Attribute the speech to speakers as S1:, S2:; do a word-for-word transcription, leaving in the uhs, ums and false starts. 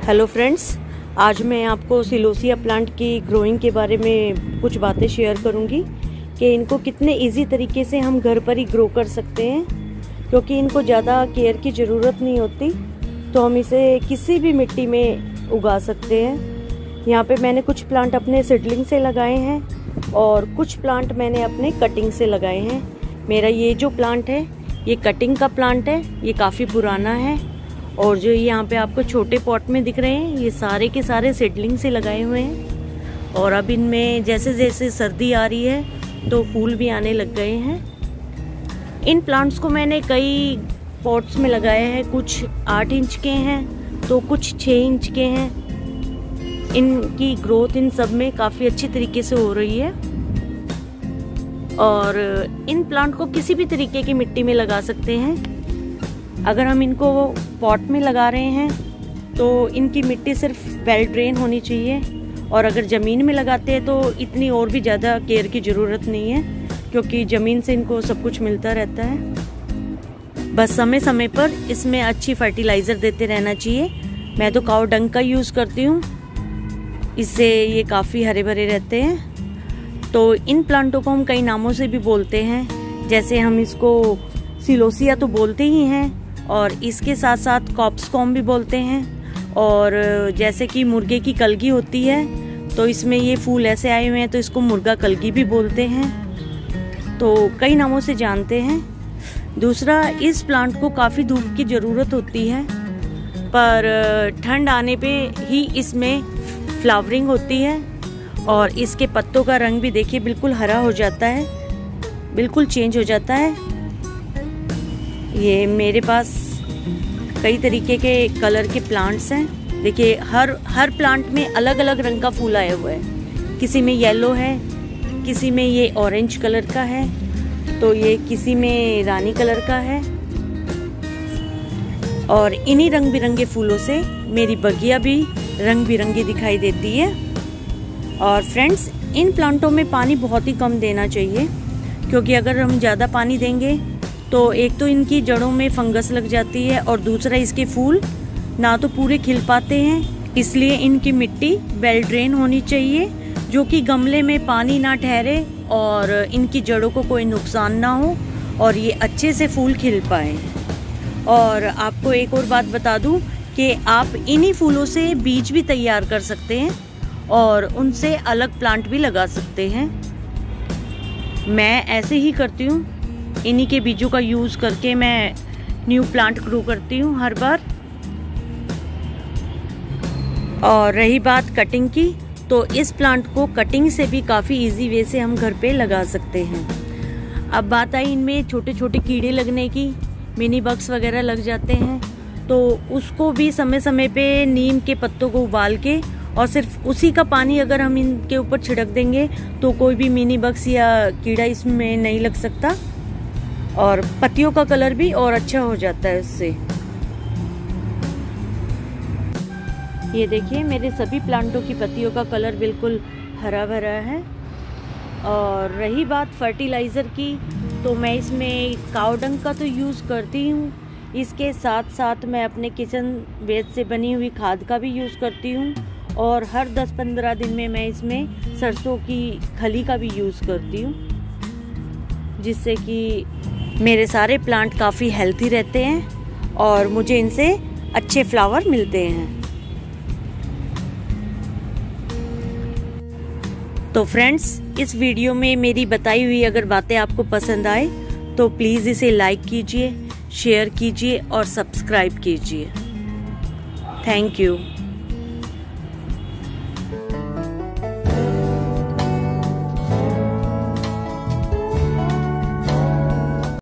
S1: Hello friends, आज मैं आपको सिलोसिया प्लांट की ग्रोइंग के बारे में कुछ बातें शेयर करूंगी कि इनको कितने इजी तरीके से हम घर पर ही ग्रो कर सकते हैं, क्योंकि इनको ज़्यादा केयर की ज़रूरत नहीं होती। तो हम इसे किसी भी मिट्टी में उगा सकते हैं। यहाँ पे मैंने कुछ प्लांट अपने सीडलिंग से लगाए हैं और कुछ प्लांट मैंने अपने कटिंग से लगाए हैं। मेरा ये जो प्लांट है ये कटिंग का प्लांट है, ये काफ़ी पुराना है। और जो यहाँ पे आपको छोटे पॉट में दिख रहे हैं ये सारे के सारे सीडलिंग से लगाए हुए हैं। और अब इनमें जैसे जैसे सर्दी आ रही है तो फूल भी आने लग गए हैं। इन प्लांट्स को मैंने कई पॉट्स में लगाया है, कुछ आठ इंच के हैं तो कुछ छः इंच के हैं। इनकी ग्रोथ इन सब में काफ़ी अच्छी तरीके से हो रही है। और इन प्लांट को किसी भी तरीके की मिट्टी में लगा सकते हैं। अगर हम इनको पॉट में लगा रहे हैं तो इनकी मिट्टी सिर्फ वेल ड्रेन होनी चाहिए, और अगर ज़मीन में लगाते हैं तो इतनी और भी ज़्यादा केयर की ज़रूरत नहीं है, क्योंकि ज़मीन से इनको सब कुछ मिलता रहता है। बस समय समय पर इसमें अच्छी फर्टिलाइज़र देते रहना चाहिए। मैं तो काऊ डंग का यूज़ करती हूँ, इससे ये काफ़ी हरे भरे रहते हैं। तो इन प्लांटों को हम कई नामों से भी बोलते हैं, जैसे हम इसको सिलोसिया तो बोलते ही हैं, और इसके साथ साथ कॉप्सकॉम भी बोलते हैं। और जैसे कि मुर्गे की कलगी होती है तो इसमें ये फूल ऐसे आए हुए हैं तो इसको मुर्गा कलगी भी बोलते हैं। तो कई नामों से जानते हैं। दूसरा, इस प्लांट को काफ़ी धूप की ज़रूरत होती है, पर ठंड आने पे ही इसमें फ्लावरिंग होती है। और इसके पत्तों का रंग भी देखिए बिल्कुल हरा हो जाता है, बिल्कुल चेंज हो जाता है। ये मेरे पास कई तरीके के कलर के प्लांट्स हैं। देखिए हर हर प्लांट में अलग अलग रंग का फूल आया हुआ है। किसी में येलो है, किसी में ये ऑरेंज कलर का है, तो ये किसी में रानी कलर का है। और इन्हीं रंग बिरंगे फूलों से मेरी बगिया भी रंग बिरंगी दिखाई देती है। और फ्रेंड्स, इन प्लांटों में पानी बहुत ही कम देना चाहिए, क्योंकि अगर हम ज़्यादा पानी देंगे तो एक तो इनकी जड़ों में फंगस लग जाती है, और दूसरा इसके फूल ना तो पूरे खिल पाते हैं। इसलिए इनकी मिट्टी वेल ड्रेन होनी चाहिए, जो कि गमले में पानी ना ठहरे और इनकी जड़ों को कोई नुकसान ना हो, और ये अच्छे से फूल खिल पाए। और आपको एक और बात बता दूं कि आप इन्हीं फूलों से बीज भी तैयार कर सकते हैं और उनसे अलग प्लांट भी लगा सकते हैं। मैं ऐसे ही करती हूँ, इन्हीं के बीजों का यूज़ करके मैं न्यू प्लांट ग्रो करती हूँ हर बार। और रही बात कटिंग की, तो इस प्लांट को कटिंग से भी काफ़ी इजी वे से हम घर पे लगा सकते हैं। अब बात आई इनमें छोटे छोटे कीड़े लगने की, मिनी बग्स वगैरह लग जाते हैं, तो उसको भी समय समय पे नीम के पत्तों को उबाल के और सिर्फ उसी का पानी अगर हम इनके ऊपर छिड़क देंगे तो कोई भी मिनी बग्स या कीड़ा इसमें नहीं लग सकता, और पत्तियों का कलर भी और अच्छा हो जाता है इससे। ये देखिए मेरे सभी प्लांटों की पत्तियों का कलर बिल्कुल हरा भरा है। और रही बात फर्टिलाइज़र की, तो मैं इसमें काऊ डंग का तो यूज़ करती हूँ, इसके साथ साथ मैं अपने किचन वेस्ट से बनी हुई खाद का भी यूज़ करती हूँ। और हर दस पंद्रह दिन में मैं इसमें सरसों की खली का भी यूज़ करती हूँ, जिससे कि मेरे सारे प्लांट काफ़ी हेल्थी रहते हैं और मुझे इनसे अच्छे फ्लावर मिलते हैं। तो फ्रेंड्स, इस वीडियो में मेरी बताई हुई अगर बातें आपको पसंद आए तो प्लीज़ इसे लाइक कीजिए, शेयर कीजिए और सब्सक्राइब कीजिए। Thank you.